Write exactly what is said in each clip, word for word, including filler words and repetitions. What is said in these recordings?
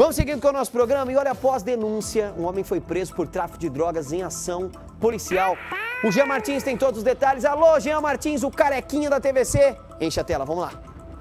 Vamos seguindo com o nosso programa e olha, após denúncia, um homem foi preso por tráfico de drogas em ação policial. O Jean Martins tem todos os detalhes. Alô, Jean Martins, o carequinha da T V C. Enche a tela, vamos lá.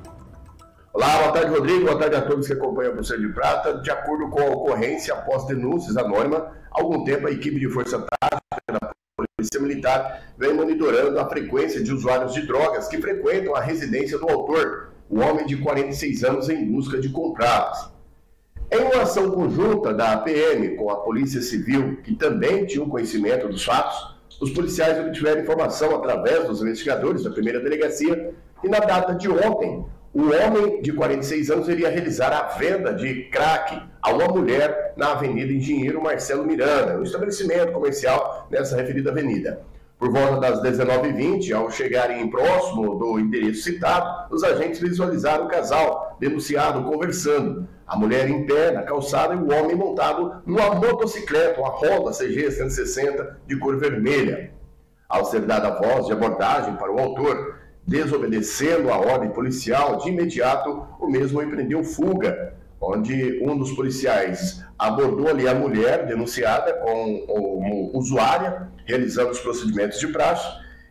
Olá, boa tarde, Rodrigo. Boa tarde a todos que acompanham a Pulseira de Prata. De acordo com a ocorrência, após denúncias anônimas, há algum tempo a equipe de Força Tática da Polícia Militar vem monitorando a frequência de usuários de drogas que frequentam a residência do autor, o homem de quarenta e seis anos, em busca de comprá-las. Em uma ação conjunta da P M com a Polícia Civil, que também tinha um conhecimento dos fatos, os policiais obtiveram informação através dos investigadores da primeira delegacia que na data de ontem, o homem de quarenta e seis anos iria realizar a venda de crack a uma mulher na Avenida Engenheiro Marcelo Miranda, um estabelecimento comercial nessa referida avenida. Por volta das dezenove e vinte, ao chegarem próximo do endereço citado, os agentes visualizaram o casal denunciado conversando, a mulher em pé na calçada e o homem montado numa motocicleta, uma Honda C G cento e sessenta de cor vermelha. Ao ser dada a voz de abordagem para o autor, desobedecendo a ordem policial, de imediato o mesmo empreendeu fuga, onde um dos policiais abordou ali a mulher denunciada como usuária, realizando os procedimentos de praxe,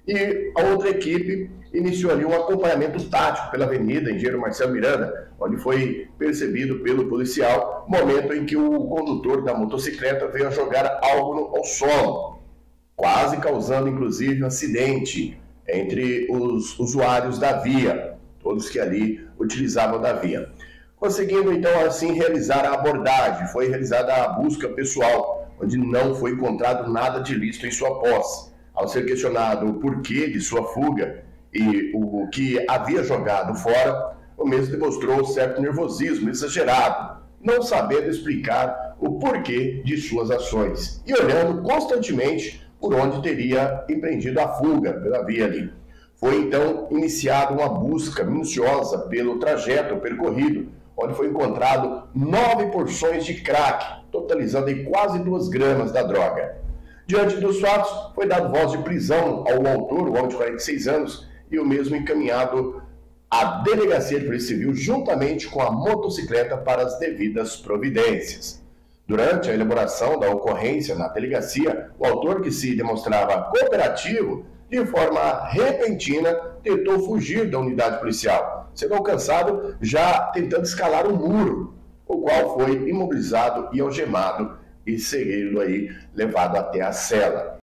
e a outra equipe iniciou ali um acompanhamento tático pela Avenida Engenheiro Marcelo Miranda, onde foi percebido pelo policial momento em que o condutor da motocicleta veio a jogar algo ao solo, quase causando inclusive um acidente entre os usuários da via, todos que ali utilizavam da via. Conseguindo então assim realizar a abordagem, foi realizada a busca pessoal, onde não foi encontrado nada de ilícito em sua posse. Ao ser questionado o porquê de sua fuga e o que havia jogado fora, o mesmo demonstrou certo nervosismo exagerado, não sabendo explicar o porquê de suas ações e olhando constantemente por onde teria empreendido a fuga pela via ali. Foi então iniciada uma busca minuciosa pelo trajeto percorrido, onde foi encontrado nove porções de crack, totalizando aí quase duas gramas da droga. Diante dos fatos, foi dado voz de prisão ao autor, o homem de quarenta e seis anos, e o mesmo encaminhado à Delegacia de Polícia Civil, juntamente com a motocicleta, para as devidas providências. Durante a elaboração da ocorrência na delegacia, o autor, que se demonstrava cooperativo, de forma repentina, tentou fugir da unidade policial, sendo alcançado já tentando escalar um muro, o qual foi imobilizado e algemado e seguido aí levado até a cela.